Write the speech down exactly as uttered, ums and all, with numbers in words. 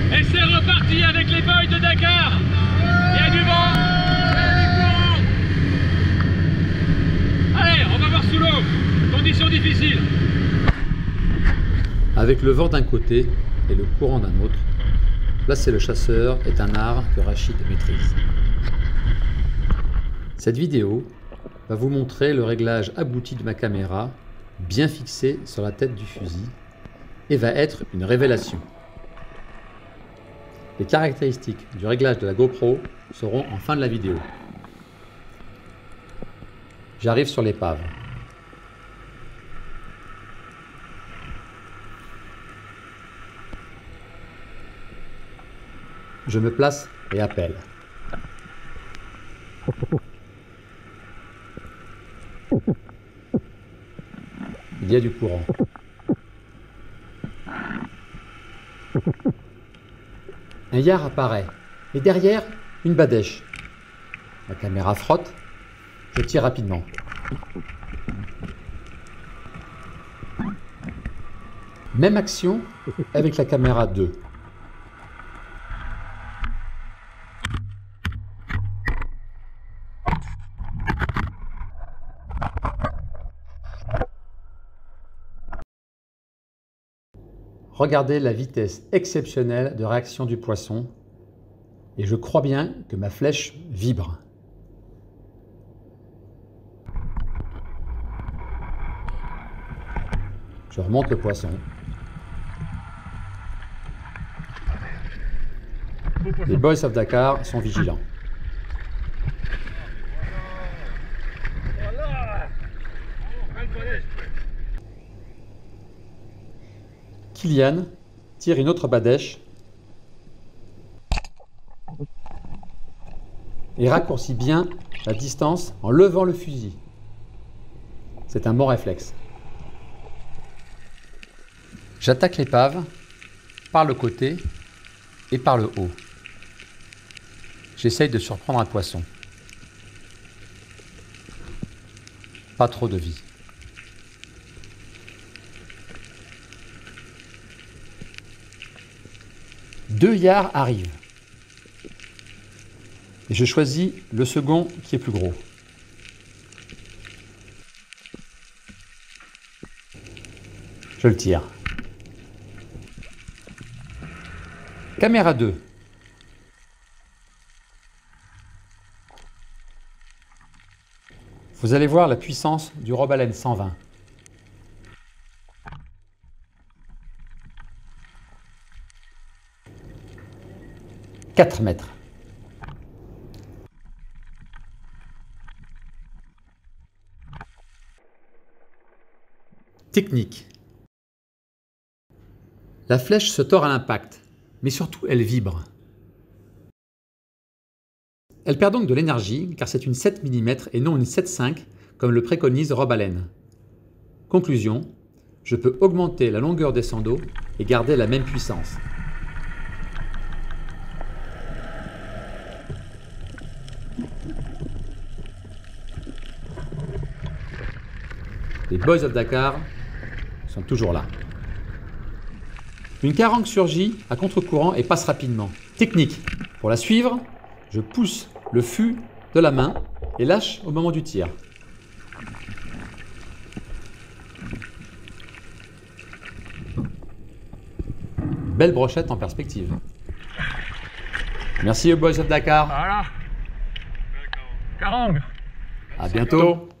Et c'est reparti avec les boys de Dakar. Il y a du vent, il y a du courant. Allez, on va voir sous l'eau. Conditions difficiles. Avec le vent d'un côté et le courant d'un autre, placer le chasseur est un art que Rachid maîtrise. Cette vidéo va vous montrer le réglage abouti de ma caméra, bien fixée sur la tête du fusil, et va être une révélation. Les caractéristiques du réglage de la GoPro seront en fin de la vidéo. J'arrive sur l'épave. Je me place et appelle. Il y a du courant. Un yard apparaît et derrière, une badèche. La caméra frotte, je tire rapidement. Même action avec la caméra deux. Regardez la vitesse exceptionnelle de réaction du poisson et je crois bien que ma flèche vibre. Je remonte le poisson. Les Boys of Dakar sont vigilants. Kylian tire une autre badèche et raccourcit bien la distance en levant le fusil. C'est un bon réflexe. J'attaque l'épave par le côté et par le haut. J'essaye de surprendre un poisson. Pas trop de vie. Deux yards arrivent. Et je choisis le second qui est plus gros. Je le tire. Caméra deux. Vous allez voir la puissance du Robalène cent vingt. quatre mètres. Technique. La flèche se tord à l'impact, mais surtout elle vibre. Elle perd donc de l'énergie car c'est une sept millimètres et non une sept virgule cinq comme le préconise Robalène. Conclusion, je peux augmenter la longueur des sens d'eau et garder la même puissance. Les Boys of Dakar sont toujours là. Une carangue surgit à contre-courant et passe rapidement. Technique. Pour la suivre, je pousse le fût de la main et lâche au moment du tir. Belle brochette en perspective. Merci aux Boys of Dakar. Voilà. Carangue. À bientôt.